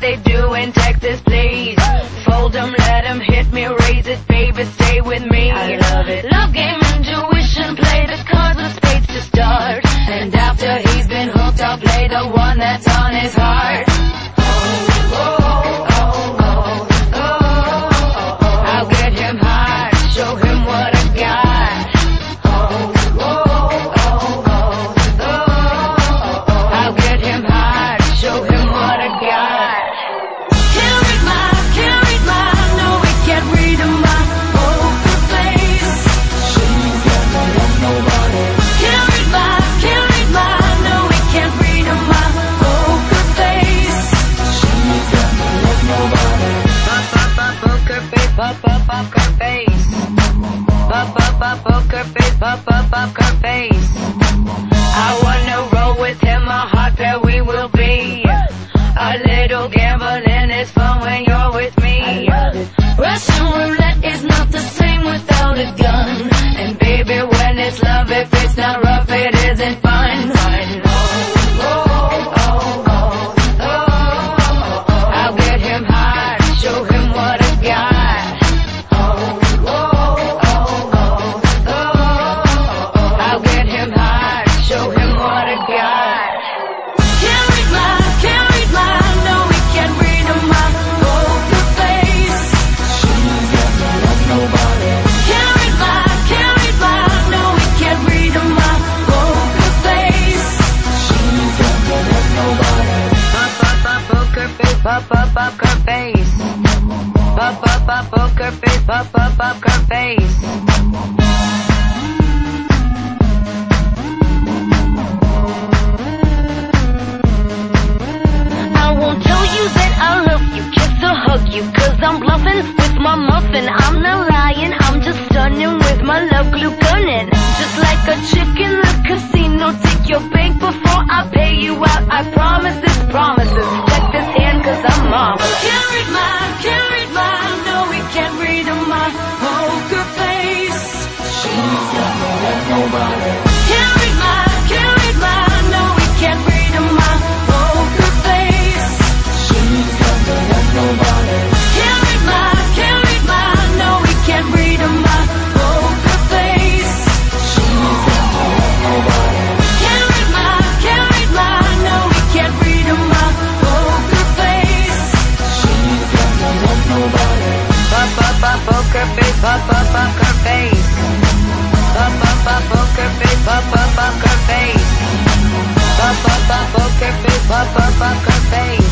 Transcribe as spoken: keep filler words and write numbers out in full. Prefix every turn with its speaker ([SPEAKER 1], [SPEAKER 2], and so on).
[SPEAKER 1] they do in Texas, please. Fold 'em, let 'em hit me, raise it, baby, stay with me. I love it. Love game, intuition, play the cards with spades to start. And after he's been hooked, I'll play the one that's on his heart. Oh, oh, oh, oh, oh, oh. I'll get him high, show him what I got. Oh, oh, oh, oh, oh. I'll get him high, show him what I got. Can't read my, can't read my, no, we can't read my poker face. She's got no love, nobody. Can't read my, can't read my, no, we can't read my poker face. She's got no love, nobody. Pop, pop, pop, poker face, pop, pop, poker face. Pop, pop, pop, poker face, pop, pop, poker face. I wanna roll with him, a hot pair we will be. A little gambling is fun when you're with me. Russian roulette is not the same without a gun. And baby, when it's love, if it's not rough, it isn't fun. Fun. Oh, oh, oh, oh, oh. I'll get him high, show him what I got. Oh, oh, oh, oh, oh. I'll get him high, show him what I got. Can't read my, can't read my, no, we can't read my poker face. She's got no love, nobody. Can't read my, can't read my, no, we can't read my poker face. She's got no love, nobody. Pop, pop, pop, poker face, pop, pop, poker face. Pop, pop, pop, poker face, pop, pop, poker face. I won't tell you that I love you, kiss or hug you, cause I'm bluffing with my muffin. I'm not lying, I'm just stunning with my love glue gunning. Just like a chick in the casino, take your bank before I pay you out. I promise this promises, check this hand cause I'm marvelous. Can't read my, can't read my, no we can't read my poker face. She's got no love, nobody. Can't read my, can't read my, no we can't read my poker face. She's got no love, nobody. Can't read my, can't read my, no we can't read my poker face. She's got no love, nobody. Can't read my, can't read my, no we can't read my poker face. She's got no love, nobody. Pop, pop, pop, poker face, pop, pop, poker face. Pop, pop, pop, poker face, pop, pop, poker face. Pop, pop, pop, poker face, pop, pop, poker face.